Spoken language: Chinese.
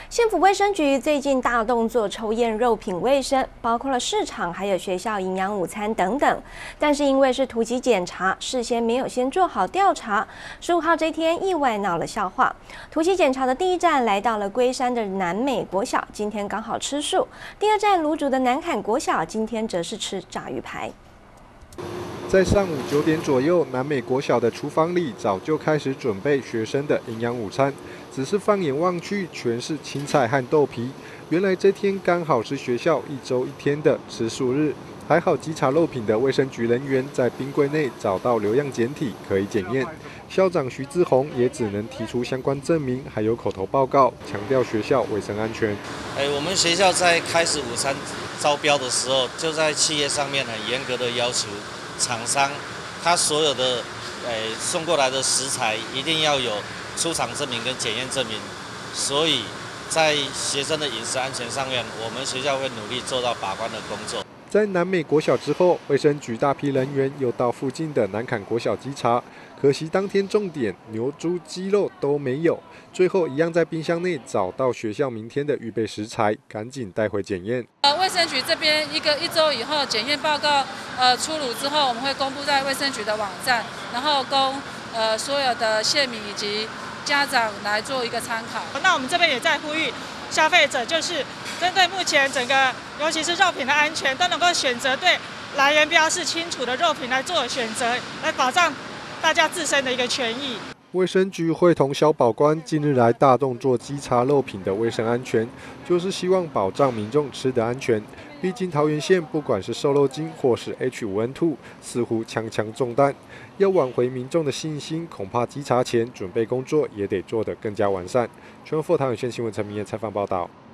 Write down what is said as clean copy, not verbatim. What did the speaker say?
县府卫生局最近大动作抽验肉品卫生，包括了市场还有学校营养午餐等等。但是因为是突击检查，事先没有先做好调查，15号这天意外闹了笑话。突击检查的第一站来到了龟山的南美国小，今天刚好吃素；第二站芦竹的南坎国小，今天则是吃炸鱼排。 在上午9点左右，南美国小的厨房里早就开始准备学生的营养午餐。只是放眼望去，全是青菜和豆皮。原来这天刚好是学校1周1天的吃素日。还好稽查肉品的卫生局人员在冰柜内找到流样检体，可以检验。校长徐志宏也只能提出相关证明，还有口头报告，强调学校卫生安全。 我们学校在开始午餐招标的时候，就在企业上面很严格的要求厂商，他所有的送过来的食材一定要有出厂证明跟检验证明，所以在学生的饮食安全上面，我们学校会努力做到把关的工作。 在南美国小之后，卫生局大批人员又到附近的南坎国小稽查，可惜当天重点牛、猪、鸡肉都没有，最后一样在冰箱内找到学校明天的预备食材，赶紧带回检验。 卫生局这边一周以后检验报告出炉之后，我们会公布在卫生局的网站，然后供所有的县民以及家长来做一个参考。 那我们这边也在呼吁消费者，就是针对目前整个尤其是肉品的安全，都能够选择对来源标示清楚的肉品来做选择，来保障大家自身的一个权益。 卫生局会同消保官近日来大动作稽查肉品的卫生安全，就是希望保障民众吃的安全。毕竟桃园县不管是瘦肉精或是 H5N2，似乎枪枪中弹。要挽回民众的信心，恐怕稽查前准备工作也得做得更加完善。全国桃园县新闻陈明彦采访报道。